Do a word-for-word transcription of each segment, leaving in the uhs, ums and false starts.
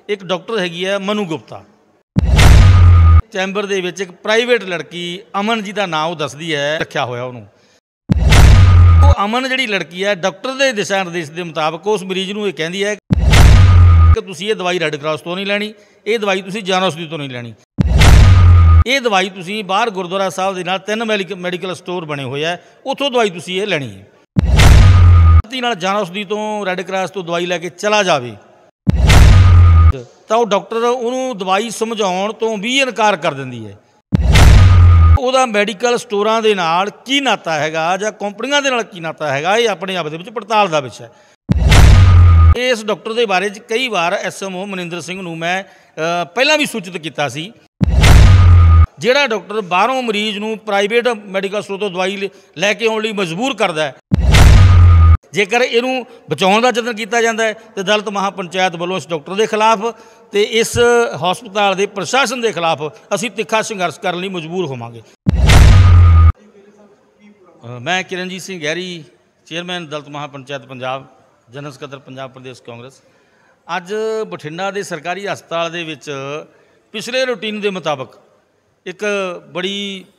एक डॉक्टर हैगी है मनु गुप्ता चैंबर दे विच एक प्राइवेट लड़की अमन जी का नाम दसदी है रखा होया उन्होंने। अमन जी लड़की है डॉक्टर के दिशा निर्देश के मुताबिक उस मरीज को कहती है कि तुसीं ये दवाई रैड क्रॉस तो नहीं लैनी, ये दवाई तुसीं जन औषधि तो नहीं लैनी, ये दवाई तुसीं बाहर गुरुद्वारा साहब के नाल तीन मैडिकल मैडिकल स्टोर बने हुए है उत्थों दवाई तुसीं ये लैनी है। नाल जन औषधि तो रैड क्रॉस तो दवाई लैके चला जाए तो डॉक्टर उन्होंने दवाई समझाउण तो भी इनकार कर देंदी है। ਉਹਦਾ मैडिकल स्टोरां दे नाल की नाता हैगा जां कंपनियां दे नाल की नाता हैगा, ये अपने आप दे विच पड़ताल दा विषय है। इस डॉक्टर के बारे च कई बार S M O Maninder Singh नूं मैं पहलां भी सूचित किया सी। जिहड़ा डॉक्टर बाहरों मरीज नूं प्राइवेट मैडिकल स्टोर तो दवाई लैके आउण लई मजबूर करदा है, जेकर इनू बचाने का यतन किया जाता है तो दलित महापंचायत वालों इस डॉक्टर के खिलाफ तो इस हस्पताल के प्रशासन के खिलाफ असी तिखा संघर्ष करने लिए मजबूर होवांगे। मैं किरणजीत सिंह गहरी, चेयरमैन दलित महापंचायत पंजाब, जनरल सकत्तर पंजाब प्रदेश कांग्रेस। अज बठिंडा के सरकारी हस्पताल दे विच पिछले रूटीन के मुताबिक एक बड़ी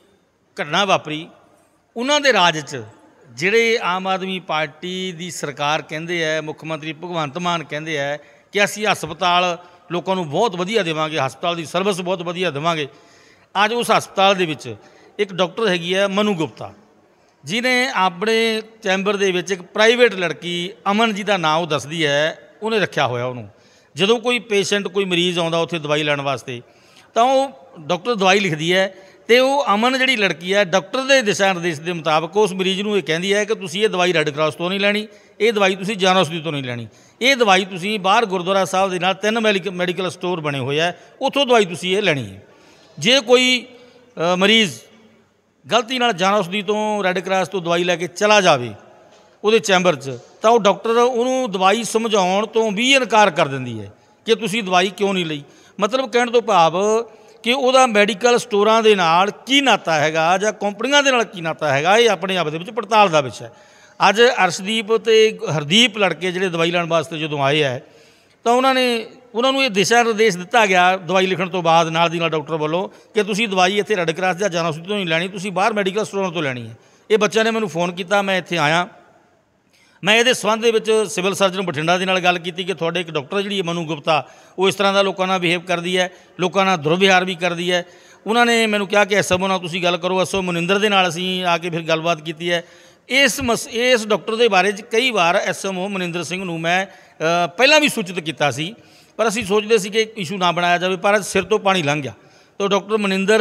घटना वापरी। उन्हां दे राज च जिहड़े आम आदमी पार्टी की सरकार कहते हैं, मुख्यमंत्री भगवंत मान कहते हैं कि असी हस्पताल लोगों को बहुत वधिया देवांगे, हस्पताल की सर्विस बहुत वधिया देवांगे। अज उस हस्पताल दे विच एक डॉक्टर हैगी है मनु गुप्ता जिन्हें अपने चैंबर दे विच एक प्राइवेट लड़की अमन जी का नाम दसदी है उन्हें रखा होया उन्होंने। जदों कोई पेशेंट कोई मरीज़ आउंदा उत्थे दवाई लैण वास्ते तो डॉक्टर दवाई लिखदी है तो वो अमन जी लड़की है डॉक्टर के दिशा निर्देश के मुताबिक उस मरीज को कहती है कि तुसीं ये दवाई रैड क्रॉस तो नहीं लैनी, ये दवाई तुसीं जन औषधि तो नहीं लैनी, ये दवाई तुसीं बाहर गुरुद्वारा साहब के नाल तीन मैडिकल मैडिकल स्टोर बने हुए है उत्थों दवाई तुसीं ये लैनी है। जे कोई मरीज़ गलती नाल जन औषधि तो रैड क्रॉस तो दवाई लैके चला जाए वो चैंबर च तो वो डॉक्टर उन्होंने दवाई समझाउण तो भी इनकार कर देंदी है कि तुसीं दवाई क्यों नहीं लई। मतलब कहण तो भाव कि वह मैडिकल स्टोरां दे नाल की नाता हैगा जां कंपनियां दे नाल की नाता हैगा, ये अपने आप दे विच पड़ताल का विषय है। अज अर्शदीप तो हरदीप लड़के जिहड़े दवाई लैण वास्ते जदों आए है तो उन्होंने उन्होंने ये दिशा निर्देश दिता गया दवाई लिखण तो बाद नाल दी नाल डॉक्टर वालों कि तुसीं दवाई इत्थे रैड क्रॉस जां जन औषधि तो नहीं लैनी, तुसीं बाहर मैडिकल स्टोरां तो लैनी है। ये बच्चे ने मैनूं फोन किया, मैं इत्थे आया, मैं ये संबंध के सिविल सर्जन बठिंडा के नाल गल की कि थोड़े एक डॉक्टर जी मनु गुप्ता वो इस तरह का लोगों नाल बिहेव करती है, लोगों नाल दुर्व्यवहार भी करती है। उन्होंने मैनूं कहा कि एस एम ओ नाल तुसीं गल करो, एस एम ओ मनिंदर दे नाल असीं आके फिर गलबात की है। इस मस इस डॉक्टर के बारे कई बार S M O Maninder Singh नूं मैं पहलां भी सूचित किया सी, पर असीं सोचते सी कि इशू ना बनाया जाए, पर सिर तो पानी लंघ गया। तो डॉक्टर मनिंदर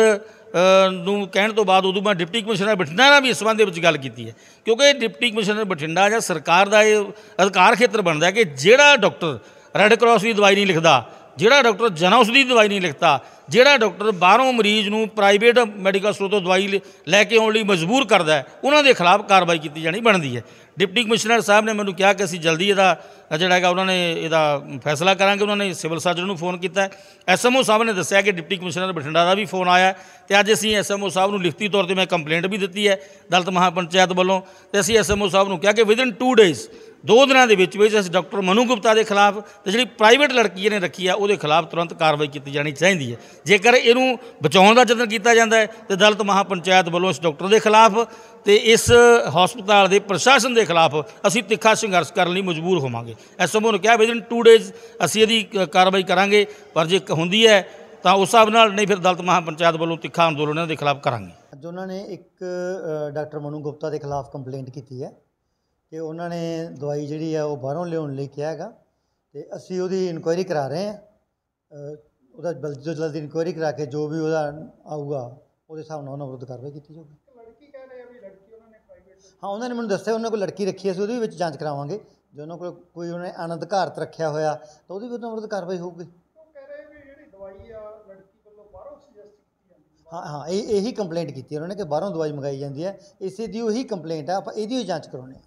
नूं कहण तो बाद उदों मैं डिप्टी कमिश्नर बठिंडा नाल भी इस संबंध में गल की है, क्योंकि डिप्टी कमिश्नर बठिंडा जां सरकार का ये अधिकार खेत्र बनता है कि जिहड़ा डॉक्टर रैड क्रॉस की दवाई नहीं लिखता, जिहड़ा डॉक्टर जन औषधि की दवाई नहीं लिखता, जिहड़ा डॉक्टर बाहरों मरीज नूं प्राइवेट मैडिकल स्टोर तो दवाई लैके आउण लई मजबूर करता है, उन्होंने खिलाफ कार्रवाई की जानी बनती है। डिप्टी कमिश्नर साहब ने मैनूं कहा कि असीं जल्दी इहदा जिहड़ा हैगा उन्होंने इहदा फैसला करांगे। उन्होंने सिविल सर्जन नूं फोन किया, एस एम ओ साहब ने दस्सिया कि डिप्टी कमिश्नर बठिंडा का भी फोन आया तो अज असीं एस एम ओ साहब नूं लिखती तौर पर मैं कंप्लेंट भी दी है दलित महापंचायत वालों, तो असीं एस एम ओ साहब नूं कहा कि विदिन टू डेज़ दो दिनों के विच विच डॉक्टर मनु गुप्ता के खिलाफ तो जी प्राइवेट लड़की ने रखी है वो खिलाफ तुरंत कार्रवाई की जानी चाहिए है। जेकर इनू बचाने का यतन किया जाता है तो दलित महापंचायत वालों इस डॉक्टर के खिलाफ तो इस हस्पताल के प्रशासन के खिलाफ असी तिखा संघर्ष करने लिए मजबूर होवांगे। एस एम ओ ने कहा विदिन टू डेज़ असी इहदी कार्रवाई करांगे, पर जे होंदी है तो उस हिसाब नाल नहीं फिर दलित महापंचायत वालों तिखा अंदोलन इहदे खिलाफ करांगे। अज उन्होंने एक डॉक्टर मनु गुप्ता के खिलाफ कंप्लेंट की है कि उन्होंने दवाई जी है वो बाहरों लिया कहा है, तो असी वो इनकुआयरी करा रहे हैं। वह जल्द जो जल्दी इनकुआयरी करा के जो भी वह आऊगा वो हिसाब से उन्होंने विरुद्ध कार्रवाई की जाएगी। हाँ, उन्होंने मैंने दस्सिया उन्होंने कोई लड़की रखी है, उहदे विच जांच करावांगे। जो उन्होंने को कोई उन्हें अनधिकारत रखा होया तो वो विरुद्ध कार्रवाई होगी। हाँ हाँ, यही कंप्लेंट की उन्होंने कि बाहरों दवाई मंगाई जाती है, इसे दी वही कंप्लेंट है, आप यही जांच करवाने।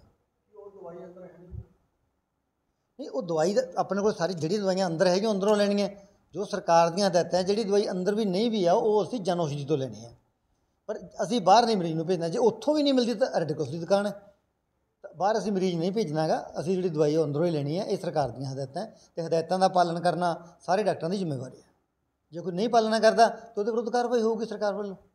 नहीं, वो दवाई अपने को सारी जी दवाइयां अंदर है अंदरों लैनी है, जो सरकार दी हदायत है। जी दवाई अंदर भी नहीं भी है वो असी जन औषधि तो लैनी है, पर असी बाहर नहीं मरीज को भेजना। जो उत्थों भी नहीं मिलती तो रैड क्रॉस की दुकान है, तो ਬਾਹਰ ਅਸੀਂ ਮਰੀਜ਼ ਨਹੀਂ ਭੇਜਣਾ ਹੈਗਾ। ਅਸੀਂ ਜਿਹੜੀ ਦਵਾਈ ਉਹ ਅੰਦਰੋਂ ਹੀ ਲੈਣੀ ਹੈ। ਇਹ ਸਰਕਾਰ ਦੀਆਂ ਹਦਾਇਤਾਂ ਹੈ ਤੇ ਹਦਾਇਤਾਂ ਦਾ ਪਾਲਣ ਕਰਨਾ ਸਾਰੇ ਡਾਕਟਰਾਂ ਦੀ ਜ਼ਿੰਮੇਵਾਰੀ ਹੈ। ਜੇ ਕੋਈ ਨਹੀਂ ਪਾਲਣਾ ਕਰਦਾ ਤਾਂ ਉਹਦੇ ਵਿਰੁੱਧ ਕਾਰਵਾਈ ਹੋਊਗੀ ਸਰਕਾਰ ਵੱਲੋਂ।